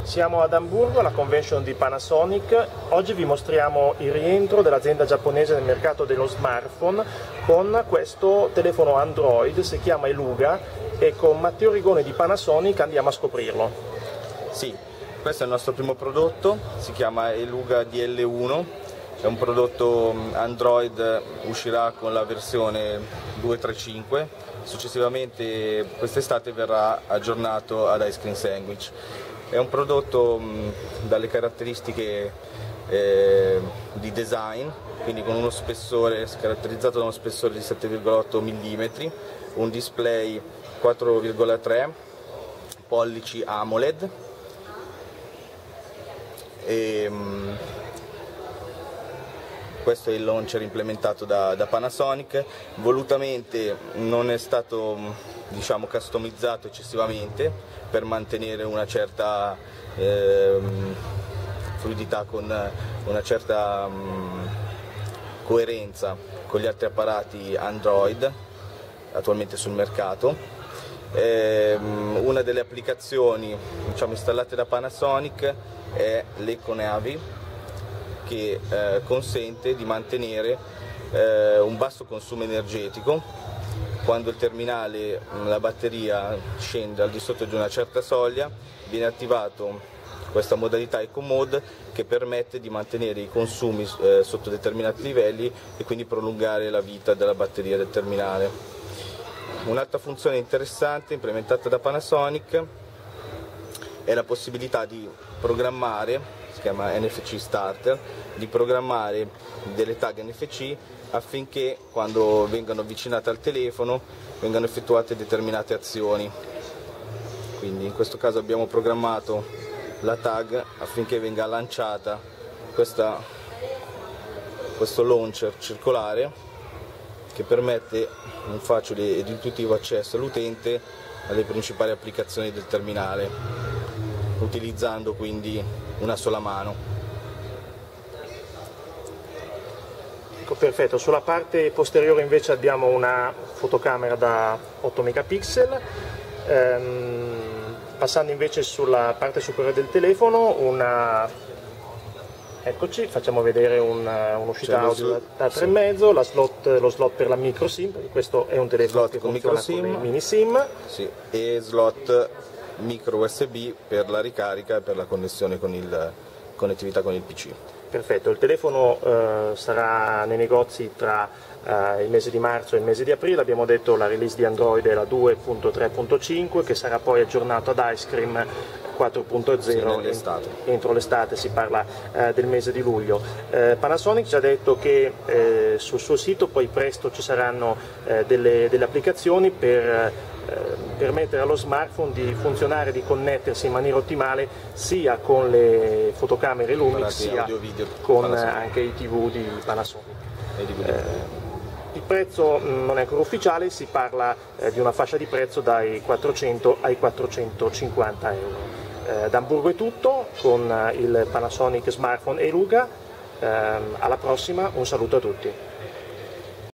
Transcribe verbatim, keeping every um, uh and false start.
Siamo ad Amburgo alla convention di Panasonic. Oggi vi mostriamo il rientro dell'azienda giapponese nel mercato dello smartphone con questo telefono Android, si chiama Eluga, e con Matteo Rigone di Panasonic andiamo a scoprirlo. Sì, questo è il nostro primo prodotto, si chiama Eluga D L uno, è un prodotto Android, uscirà con la versione due tre cinque, successivamente quest'estate verrà aggiornato ad Ice Cream Sandwich. È un prodotto mh, dalle caratteristiche eh, di design, quindi con uno spessore, caratterizzato da uno spessore di sette virgola otto millimetri, un display quattro virgola tre pollici AMOLED e, mh, questo è il launcher implementato da, da Panasonic. Volutamente non è stato, diciamo, customizzato eccessivamente per mantenere una certa eh, fluidità, con una certa um, coerenza con gli altri apparati Android attualmente sul mercato. Eh, una delle applicazioni, diciamo, installate da Panasonic è l'EcoNavi, che eh, consente di mantenere eh, un basso consumo energetico. Quando il terminale, la batteria scende al di sotto di una certa soglia, viene attivato questa modalità Eco Mode che permette di mantenere i consumi eh, sotto determinati livelli e quindi prolungare la vita della batteria del terminale. Un'altra funzione interessante implementata da Panasonic è la possibilità di programmare, si chiama N F C Starter, di programmare delle tag N F C affinché quando vengano avvicinate al telefono vengano effettuate determinate azioni. Quindi in questo caso abbiamo programmato la tag affinché venga lanciata questa, questo launcher circolare che permette un facile ed intuitivo accesso all'utente alle principali applicazioni del terminale, utilizzando quindi una sola mano. Ecco, perfetto. Sulla parte posteriore invece abbiamo una fotocamera da otto megapixel. Ehm, passando invece sulla parte superiore del telefono, una, eccoci, facciamo vedere un'uscita un audio da tre virgola cinque, la slot, lo slot per la micro SIM, questo è un telefono slot che con funziona micro SIM, con mini SIM, sì, e slot micro U S B per la ricarica e per la connessione con il connettività con il P C. Perfetto, il telefono eh, sarà nei negozi tra eh, il mese di marzo e il mese di aprile. Abbiamo detto la release di Android è la due punto tre punto cinque, che sarà poi aggiornato ad Ice Cream quattro punto zero sì, entro l'estate, si parla eh, del mese di luglio. Eh, Panasonic ci ha detto che eh, sul suo sito poi presto ci saranno eh, delle, delle applicazioni per eh, permettere allo smartphone di funzionare, di connettersi in maniera ottimale sia con le fotocamere Lumix sia audio, video, con Panasonic, anche i tivù di Panasonic. Eh, il prezzo non è ancora ufficiale, si parla eh, di una fascia di prezzo dai quattrocento ai quattrocentocinquanta euro. Eh, da Amburgo è tutto con il Panasonic Smartphone Eluga. Eh, alla prossima, un saluto a tutti.